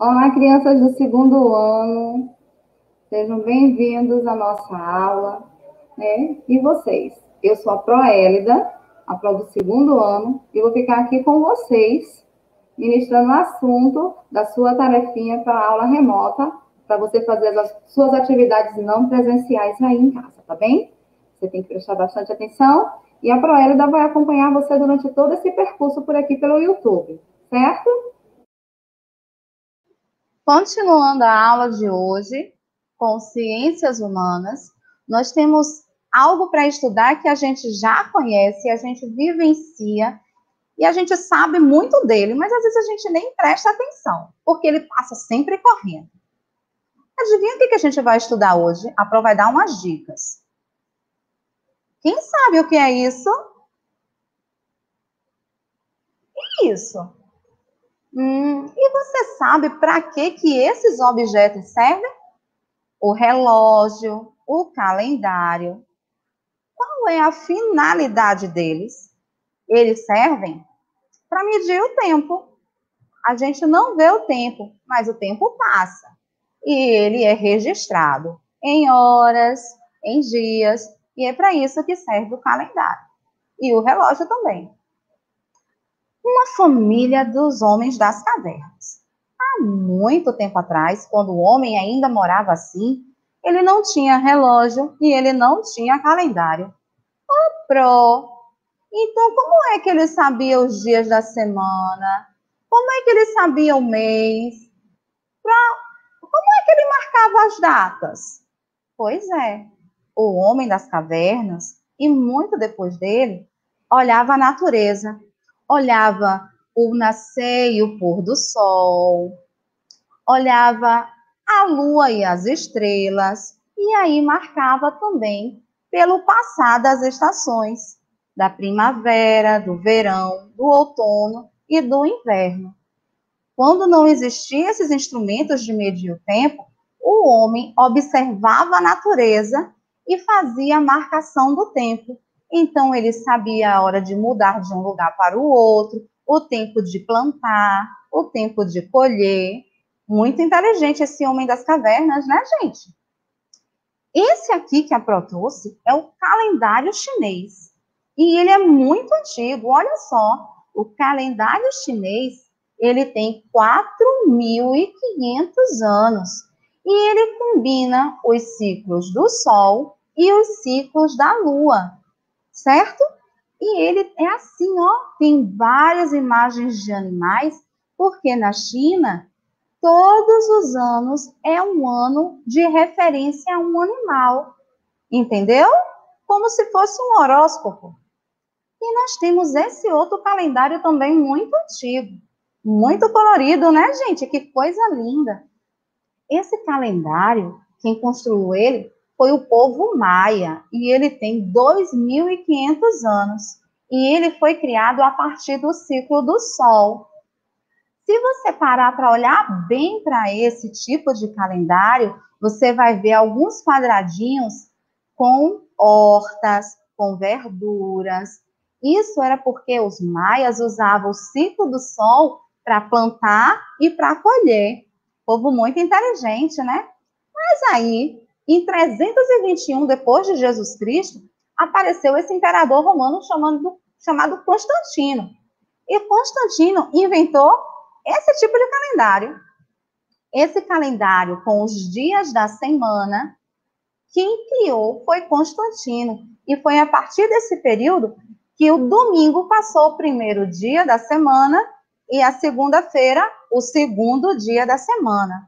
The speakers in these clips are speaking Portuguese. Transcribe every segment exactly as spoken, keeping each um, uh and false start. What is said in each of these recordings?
Olá, crianças do segundo ano, sejam bem-vindos à nossa aula, né? E vocês? Eu sou a Proélida, a Pro do segundo ano, e vou ficar aqui com vocês, ministrando o assunto da sua tarefinha para a aula remota, para você fazer as suas atividades não presenciais aí em casa, tá bem? Você tem que prestar bastante atenção, e a Proélida vai acompanhar você durante todo esse percurso por aqui pelo YouTube, certo? Continuando a aula de hoje, com ciências humanas, nós temos algo para estudar que a gente já conhece, a gente vivencia e a gente sabe muito dele, mas às vezes a gente nem presta atenção, porque ele passa sempre correndo. Adivinha o que a gente vai estudar hoje? A Pro vai dar umas dicas. Quem sabe o que é isso? Isso. Hum, e você sabe para que, que esses objetos servem? O relógio, o calendário. Qual é a finalidade deles? Eles servem para medir o tempo. A gente não vê o tempo, mas o tempo passa. E ele é registrado em horas, em dias, e é para isso que serve o calendário. E o relógio também. Uma família dos homens das cavernas. Há muito tempo atrás, quando o homem ainda morava assim, ele não tinha relógio e ele não tinha calendário. Oh, Pro, então como é que ele sabia os dias da semana? Como é que ele sabia o mês? Pra... Como é que ele marcava as datas? Pois é, o homem das cavernas, e muito depois dele, olhava a natureza, olhava o nascer e o pôr do sol, olhava a lua e as estrelas, e aí marcava também pelo passar das estações, da primavera, do verão, do outono e do inverno. Quando não existiam esses instrumentos de medir o tempo, o homem observava a natureza e fazia a marcação do tempo. Então, ele sabia a hora de mudar de um lugar para o outro, o tempo de plantar, o tempo de colher. Muito inteligente esse homem das cavernas, né, gente? Esse aqui que a Pro trouxe é o calendário chinês. E ele é muito antigo, olha só. O calendário chinês, ele tem quatro mil e quinhentos anos. E ele combina os ciclos do Sol e os ciclos da Lua, certo? E ele é assim, ó, tem várias imagens de animais, porque na China, todos os anos é um ano de referência a um animal, entendeu? Como se fosse um horóscopo. E nós temos esse outro calendário também muito antigo, muito colorido, né, gente? Que coisa linda. Esse calendário, quem construiu ele foi o povo maia, e ele tem dois mil e quinhentos anos. E ele foi criado a partir do ciclo do Sol. Se você parar para olhar bem para esse tipo de calendário, você vai ver alguns quadradinhos com hortas, com verduras. Isso era porque os maias usavam o ciclo do Sol para plantar e para colher. Povo muito inteligente, né? Mas aí, em trezentos e vinte e um depois de Jesus Cristo, apareceu esse imperador romano chamado, chamado Constantino. E Constantino inventou esse tipo de calendário. Esse calendário com os dias da semana, quem criou foi Constantino. E foi a partir desse período que o domingo passou o primeiro dia da semana e a segunda-feira o segundo dia da semana.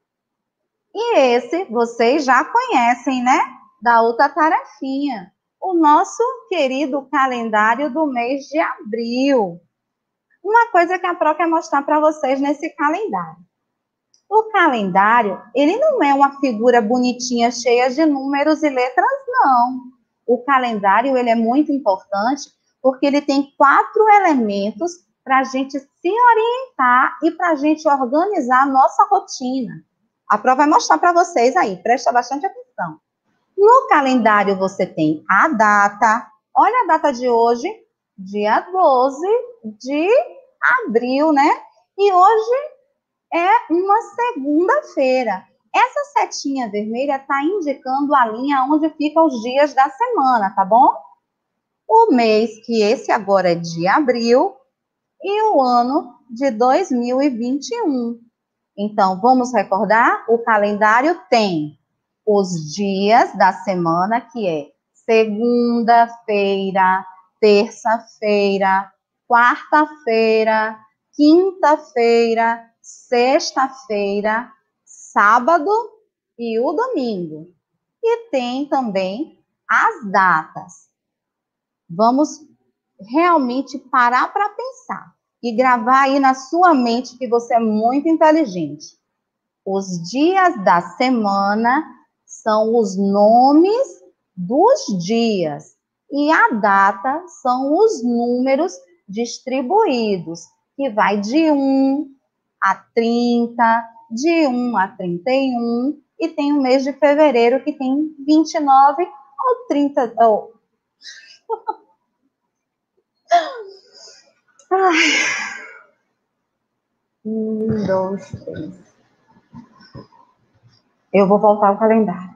E esse vocês já conhecem, né? Da outra tarefinha. O nosso querido calendário do mês de abril. Uma coisa que a Pro quer mostrar para vocês nesse calendário. O calendário, ele não é uma figura bonitinha, cheia de números e letras, não. O calendário, ele é muito importante porque ele tem quatro elementos para a gente se orientar e para a gente organizar a nossa rotina. A Pro vai mostrar para vocês aí, presta bastante atenção. No calendário você tem a data, olha a data de hoje, dia doze de abril, né? E hoje é uma segunda-feira. Essa setinha vermelha está indicando a linha onde ficam os dias da semana, tá bom? O mês, que esse agora é de abril, e o ano de dois mil e vinte e um. Então, vamos recordar? O calendário tem os dias da semana, que é segunda-feira, terça-feira, quarta-feira, quinta-feira, sexta-feira, sábado e o domingo. E tem também as datas. Vamos realmente parar para pensar e gravar aí na sua mente que você é muito inteligente. Os dias da semana são os nomes dos dias e a data são os números distribuídos, que vai de um a trinta, de um a trinta e um, e tem o mês de fevereiro que tem vinte e nove ou trinta... Oh. Ai. Um, dois, três. Eu vou voltar ao calendário.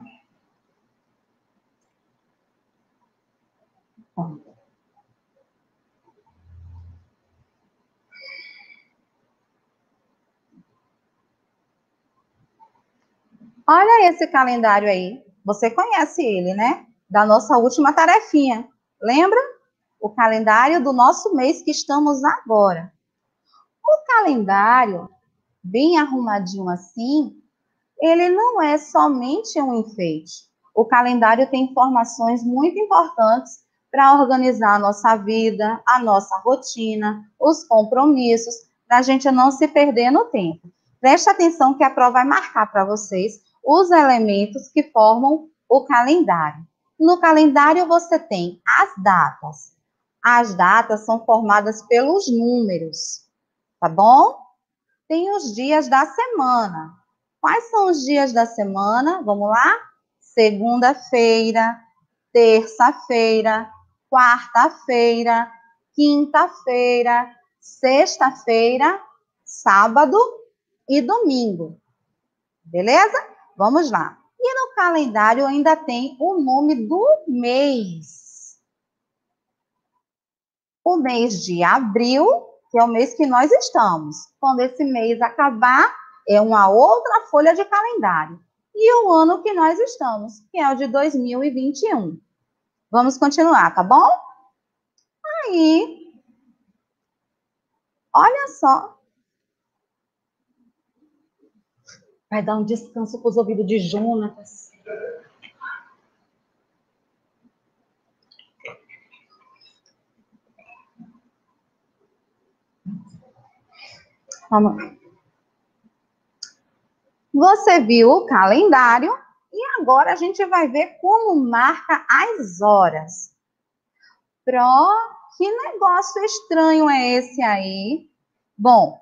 Bom. Olha esse calendário aí. Você conhece ele, né? Da nossa última tarefinha. Lembra? O calendário do nosso mês que estamos agora. O calendário, bem arrumadinho assim, ele não é somente um enfeite. O calendário tem informações muito importantes para organizar a nossa vida, a nossa rotina, os compromissos, para a gente não se perder no tempo. Preste atenção que a prova vai marcar para vocês os elementos que formam o calendário. No calendário você tem as datas. As datas são formadas pelos números, tá bom? Tem os dias da semana. Quais são os dias da semana? Vamos lá? Segunda-feira, terça-feira, quarta-feira, quinta-feira, sexta-feira, sábado e domingo. Beleza? Vamos lá. E no calendário ainda tem o nome do mês. O mês de abril, que é o mês que nós estamos. Quando esse mês acabar, é uma outra folha de calendário. E o ano que nós estamos, que é o de dois mil e vinte e um. Vamos continuar, tá bom? Aí, olha só. Vai dar um descanso para os ouvidos de Jonatas. Vamos lá. Você viu o calendário e agora a gente vai ver como marca as horas. Pro, que negócio estranho é esse aí? Bom,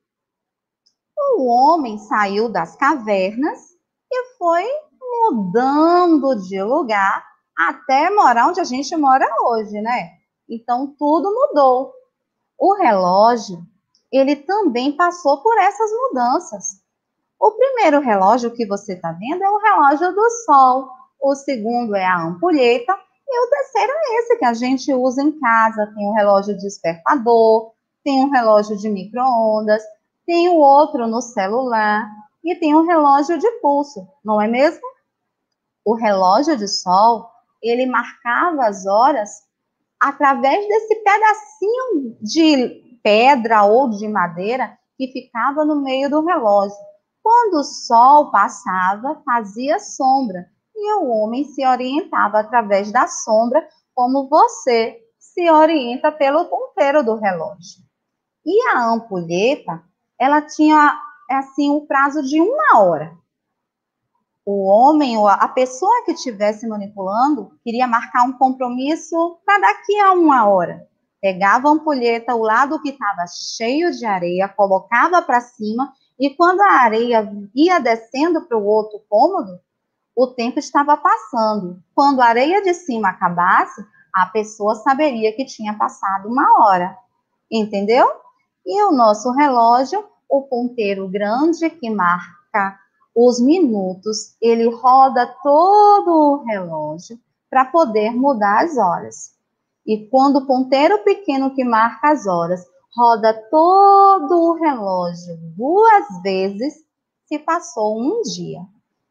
o homem saiu das cavernas e foi mudando de lugar até morar onde a gente mora hoje, né? Então, tudo mudou. O relógio, ele também passou por essas mudanças. O primeiro relógio que você está vendo é o relógio do sol. O segundo é a ampulheta. E o terceiro é esse que a gente usa em casa. Tem um relógio despertador, tem um relógio de micro-ondas, tem o outro no celular e tem um relógio de pulso, não é mesmo? O relógio de sol, ele marcava as horas através desse pedacinho de pedra ou de madeira que ficava no meio do relógio. Quando o sol passava, fazia sombra e o homem se orientava através da sombra, como você se orienta pelo ponteiro do relógio. E a ampulheta, ela tinha assim um prazo de uma hora. O homem ou a pessoa que estivesse manipulando queria marcar um compromisso para daqui a uma hora. Pegava a ampulheta, o lado que estava cheio de areia, colocava para cima e quando a areia ia descendo para o outro cômodo, o tempo estava passando. Quando a areia de cima acabasse, a pessoa saberia que tinha passado uma hora. Entendeu? E o nosso relógio, o ponteiro grande que marca os minutos, ele roda todo o relógio para poder mudar as horas. E quando o ponteiro pequeno que marca as horas roda todo o relógio duas vezes, se passou um dia.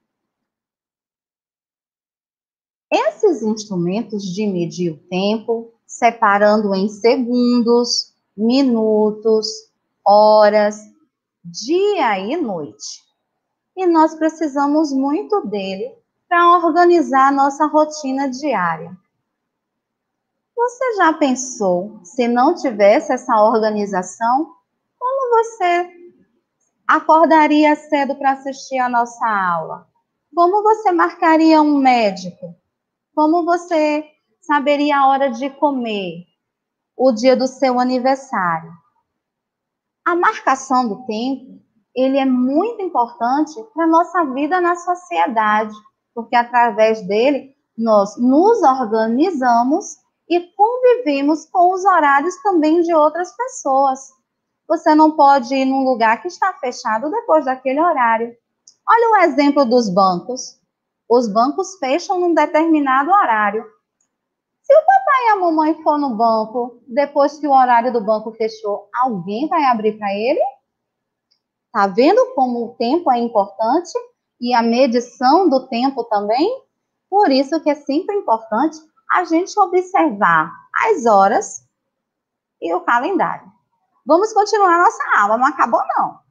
Esses instrumentos de medir o tempo, separando em segundos, minutos, horas, dia e noite. E nós precisamos muito dele para organizar a nossa rotina diária. Você já pensou, se não tivesse essa organização, como você acordaria cedo para assistir a nossa aula? Como você marcaria um médico? Como você saberia a hora de comer? O dia do seu aniversário? A marcação do tempo, ele é muito importante para a nossa vida na sociedade, porque através dele nós nos organizamos e convivemos com os horários também de outras pessoas. Você não pode ir num lugar que está fechado depois daquele horário. Olha o exemplo dos bancos. Os bancos fecham num determinado horário. Se o papai e a mamãe for no banco, depois que o horário do banco fechou, alguém vai abrir para ele? Tá vendo como o tempo é importante? E a medição do tempo também? Por isso que é sempre importante a gente observar as horas e o calendário. Vamos continuar a nossa aula, não acabou não.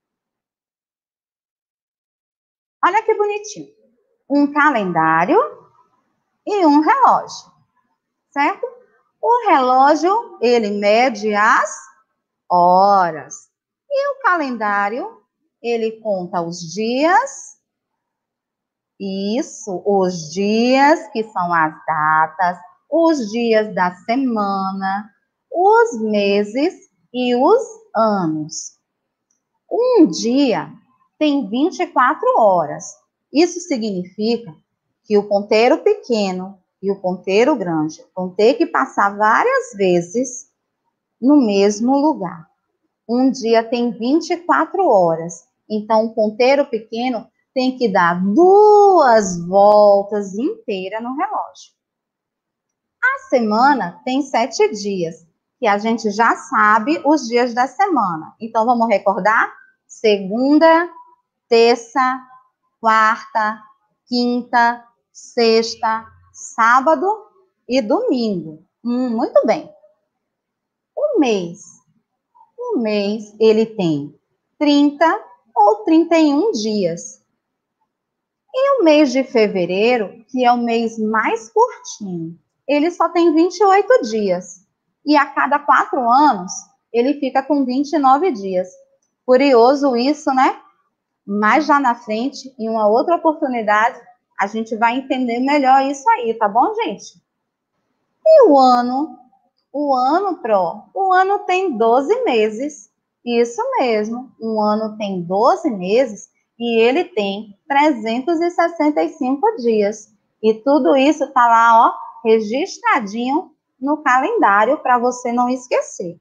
Olha que bonitinho. Um calendário e um relógio, certo? O relógio, ele mede as horas. E o calendário, ele conta os dias. Isso, os dias, que são as datas, os dias da semana, os meses e os anos. Um dia tem vinte e quatro horas. Isso significa que o ponteiro pequeno e o ponteiro grande vão ter que passar várias vezes no mesmo lugar. Um dia tem vinte e quatro horas. Então, o ponteiro pequeno tem que dar duas voltas inteiras no relógio. A semana tem sete dias, que a gente já sabe os dias da semana. Então, vamos recordar? Segunda, terça, quarta, quinta, sexta, sábado e domingo. Hum, muito bem. O mês. O mês, ele tem trinta ou trinta e um dias. E o mês de fevereiro, que é o mês mais curtinho, ele só tem vinte e oito dias. E a cada quatro anos, ele fica com vinte e nove dias. Curioso isso, né? Mas já na frente, em uma outra oportunidade, a gente vai entender melhor isso aí, tá bom, gente? E o ano? O ano, Pro? O ano tem doze meses. Isso mesmo, um ano tem doze meses e ele tem trezentos e sessenta e cinco dias. E tudo isso tá lá, ó, registradinho no calendário para você não esquecer.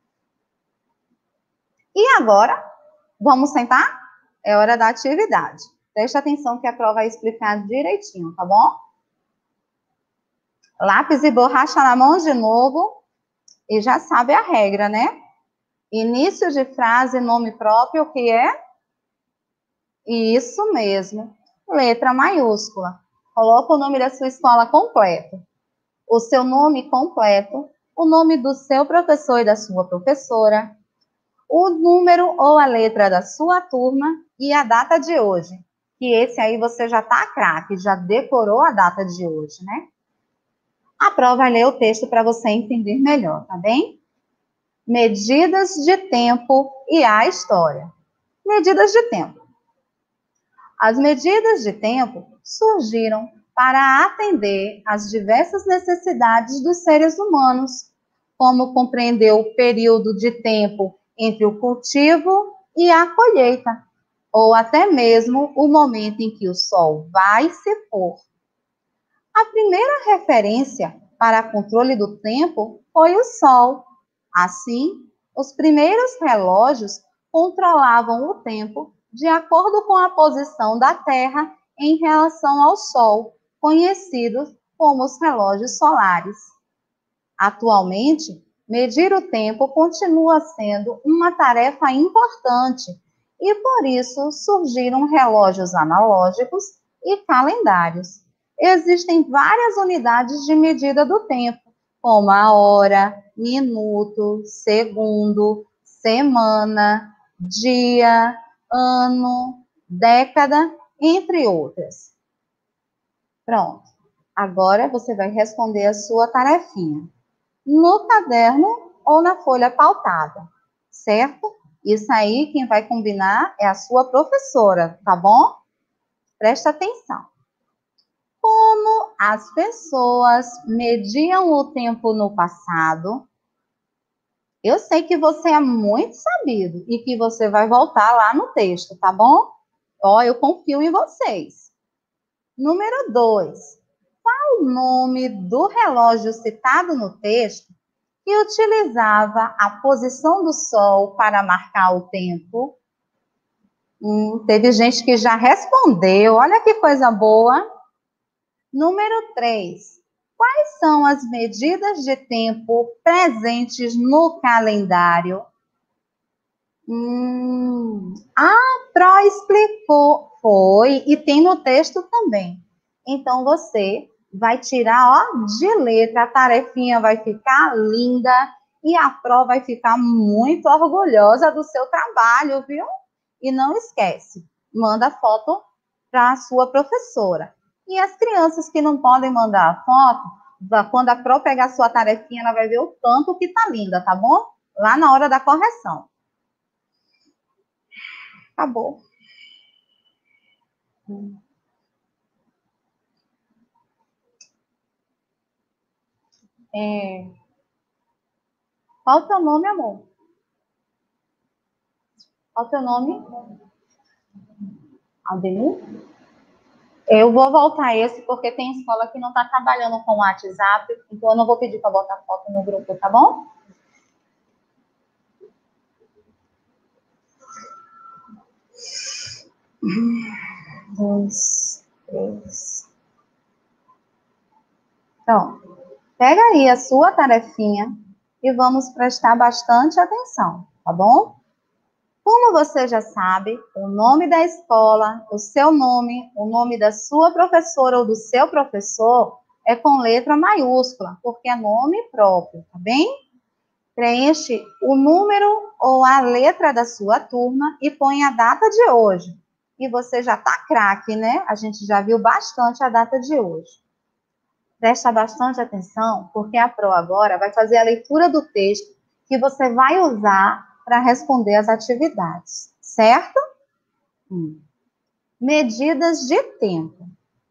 E agora, vamos sentar? É hora da atividade. Preste atenção que a prova vai explicar direitinho, tá bom? Lápis e borracha na mão de novo. E já sabe a regra, né? Início de frase, nome próprio, o que é? Isso mesmo. Letra maiúscula. Coloca o nome da sua escola completo. O seu nome completo. O nome do seu professor e da sua professora. O número ou a letra da sua turma e a data de hoje. Que esse aí você já tá craque, já decorou a data de hoje, né? A prova vai ler o texto para você entender melhor, tá bem? Medidas de tempo e a história. Medidas de tempo. As medidas de tempo surgiram para atender às diversas necessidades dos seres humanos, como compreender o período de tempo entre o cultivo e a colheita, ou até mesmo o momento em que o sol vai se pôr. A primeira referência para controle do tempo foi o sol. Assim, os primeiros relógios controlavam o tempo de acordo com a posição da Terra em relação ao Sol, conhecidos como os relógios solares. Atualmente, medir o tempo continua sendo uma tarefa importante e, por isso, surgiram relógios analógicos e calendários. Existem várias unidades de medida do tempo, como a hora, minuto, segundo, semana, dia, ano, década, entre outras. Pronto. Agora você vai responder a sua tarefinha no caderno ou na folha pautada, certo? Isso aí, quem vai combinar é a sua professora, tá bom? Presta atenção. Como as pessoas mediam o tempo no passado? Eu sei que você é muito sabido e que você vai voltar lá no texto, tá bom? Ó, eu confio em vocês. Número dois. Qual o nome do relógio citado no texto que utilizava a posição do Sol para marcar o tempo? Hum, teve gente que já respondeu. Olha que coisa boa. Número três. Quais são as medidas de tempo presentes no calendário? Hum, a Pro explicou. Foi, e tem no texto também. Então, você vai tirar, ó, de letra, a tarefinha vai ficar linda e a Pro vai ficar muito orgulhosa do seu trabalho, viu? E não esquece, manda foto para a sua professora. E as crianças que não podem mandar a foto, quando a Pro pegar a sua tarefinha, ela vai ver o tanto que tá linda, tá bom? Lá na hora da correção. Acabou. É... Qual o teu nome, amor? Qual o teu nome? Aldemir? Eu vou voltar esse porque tem escola que não está trabalhando com o WhatsApp, então eu não vou pedir para botar foto no grupo, tá bom? Um, dois, três. Então, pega aí a sua tarefinha e vamos prestar bastante atenção, tá bom? Como você já sabe, o nome da escola, o seu nome, o nome da sua professora ou do seu professor é com letra maiúscula, porque é nome próprio, tá bem? Preenche o número ou a letra da sua turma e põe a data de hoje. E você já tá craque, né? A gente já viu bastante a data de hoje. Presta bastante atenção, porque a Pro agora vai fazer a leitura do texto que você vai usar para responder as atividades, certo? Hum. Medidas de tempo.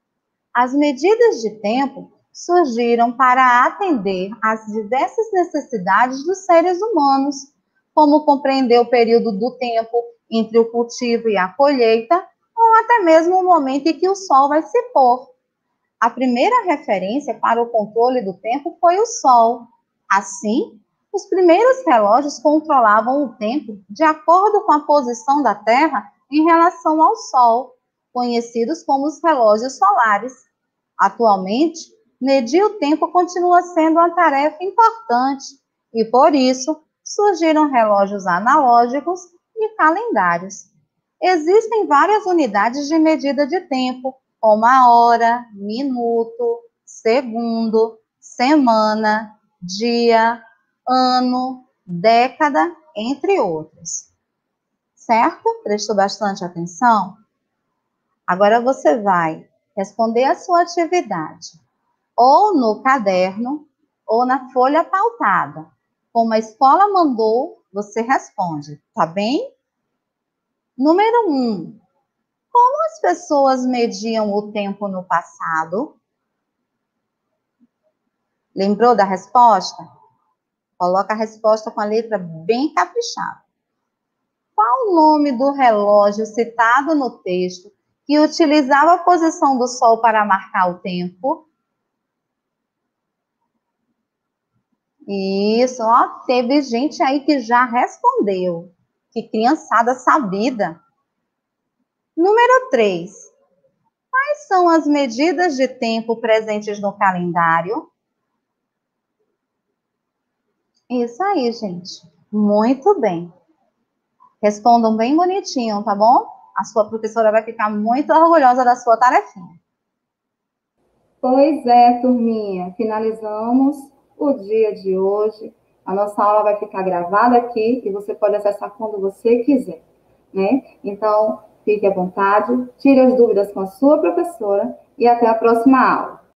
As medidas de tempo surgiram para atender às diversas necessidades dos seres humanos, como compreender o período do tempo entre o cultivo e a colheita, ou até mesmo o momento em que o sol vai se pôr. A primeira referência para o controle do tempo foi o Sol. Assim, os primeiros relógios controlavam o tempo de acordo com a posição da Terra em relação ao Sol, conhecidos como os relógios solares. Atualmente, medir o tempo continua sendo uma tarefa importante e, por isso, surgiram relógios analógicos e calendários. Existem várias unidades de medida de tempo, como a hora, minuto, segundo, semana, dia, ano, década, entre outros. Certo? Prestou bastante atenção? Agora você vai responder a sua atividade, ou no caderno, ou na folha pautada. Como a escola mandou, você responde, tá bem? Número um. Como as pessoas mediam o tempo no passado? Lembrou da resposta? Coloca a resposta com a letra bem caprichada. Qual o nome do relógio citado no texto que utilizava a posição do Sol para marcar o tempo? Isso, ó, teve gente aí que já respondeu. Que criançada sabida. Número três. Quais são as medidas de tempo presentes no calendário? Isso aí, gente. Muito bem. Respondam bem bonitinho, tá bom? A sua professora vai ficar muito orgulhosa da sua tarefinha. Pois é, turminha. Finalizamos o dia de hoje. A nossa aula vai ficar gravada aqui e você pode acessar quando você quiser, né? Então, fique à vontade, tire as dúvidas com a sua professora e até a próxima aula.